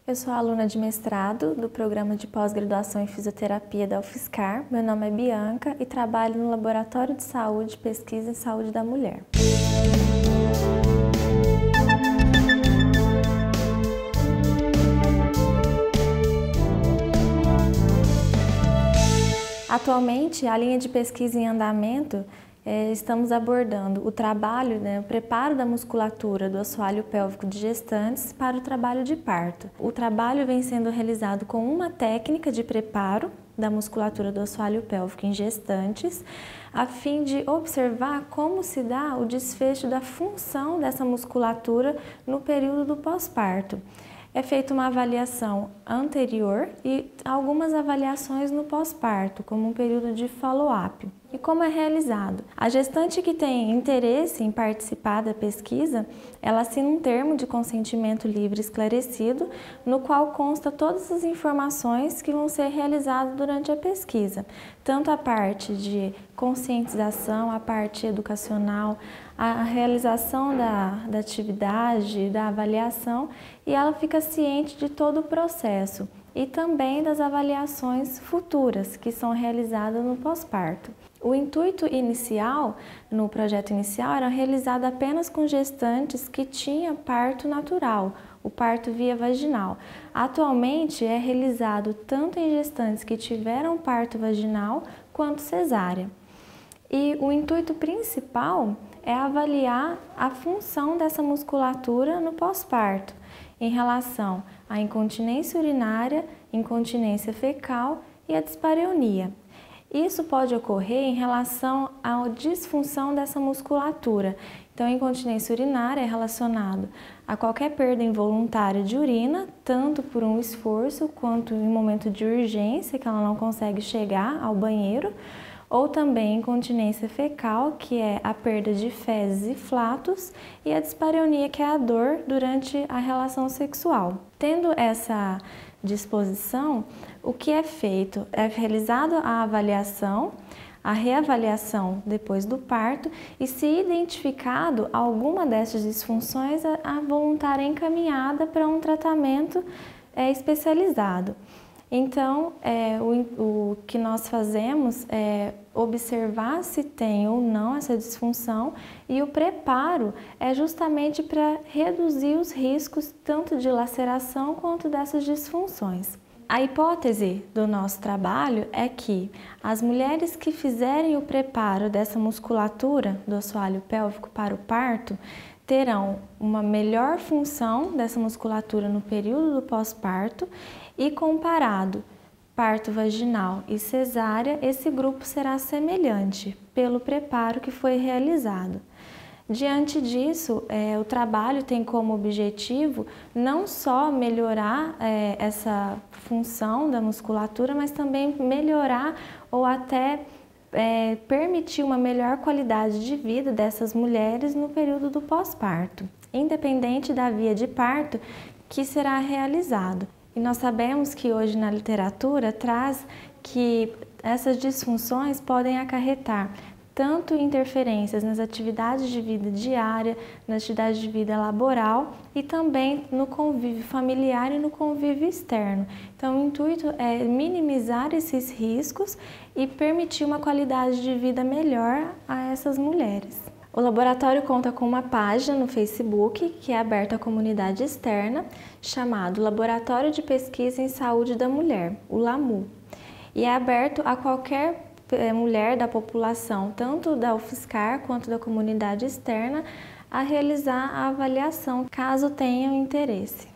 Eu sou aluna de mestrado do Programa de Pós-Graduação em Fisioterapia da UFSCar. Meu nome é Bianca e trabalho no Laboratório de Saúde, Pesquisa em Saúde da Mulher. Atualmente, a linha de pesquisa em andamento, estamos abordando o trabalho, o preparo da musculatura do assoalho pélvico de gestantes para o trabalho de parto. O trabalho vem sendo realizado com uma técnica de preparo da musculatura do assoalho pélvico em gestantes, a fim de observar como se dá o desfecho da função dessa musculatura no período do pós-parto. É feita uma avaliação anterior e algumas avaliações no pós-parto, como um período de follow-up. E como é realizado? A gestante que tem interesse em participar da pesquisa, ela assina um termo de consentimento livre esclarecido, no qual consta todas as informações que vão ser realizadas durante a pesquisa, tanto a parte de conscientização, a parte educacional, a realização da atividade, da avaliação, e ela fica ciente de todo o processo e também das avaliações futuras que são realizadas no pós-parto. O intuito inicial, no projeto inicial, era realizado apenas com gestantes que tinham parto natural, o parto via vaginal. Atualmente é realizado tanto em gestantes que tiveram parto vaginal quanto cesárea. E o intuito principal é avaliar a função dessa musculatura no pós-parto, em relação à incontinência urinária, incontinência fecal e a dispareunia. Isso pode ocorrer em relação à disfunção dessa musculatura. Então, a incontinência urinária é relacionado a qualquer perda involuntária de urina, tanto por um esforço quanto em momento de urgência, que ela não consegue chegar ao banheiro, ou também incontinência fecal, que é a perda de fezes e flatos, e a dispareunia, que é a dor durante a relação sexual. Tendo essa disposição, o que é feito? É realizada a avaliação, a reavaliação depois do parto, e se identificado alguma dessas disfunções, a voluntária é encaminhada para um tratamento especializado. Então, o que nós fazemos é observar se tem ou não essa disfunção, e o preparo é justamente para reduzir os riscos tanto de laceração quanto dessas disfunções. A hipótese do nosso trabalho é que as mulheres que fizerem o preparo dessa musculatura do assoalho pélvico para o parto terão uma melhor função dessa musculatura no período do pós-parto, e comparado parto vaginal e cesárea, esse grupo será semelhante pelo preparo que foi realizado. Diante disso, o trabalho tem como objetivo não só melhorar essa função da musculatura, mas também melhorar ou até permitir uma melhor qualidade de vida dessas mulheres no período do pós-parto, independente da via de parto que será realizado. E nós sabemos que hoje na literatura traz que essas disfunções podem acarretar tanto interferências nas atividades de vida diária, nas atividades de vida laboral e também no convívio familiar e no convívio externo. Então, o intuito é minimizar esses riscos e permitir uma qualidade de vida melhor a essas mulheres. O laboratório conta com uma página no Facebook que é aberta à comunidade externa, chamado Laboratório de Pesquisa em Saúde da Mulher, o LAMU, e é aberto a qualquer mulher da população, tanto da UFSCar quanto da comunidade externa, a realizar a avaliação, caso tenham interesse.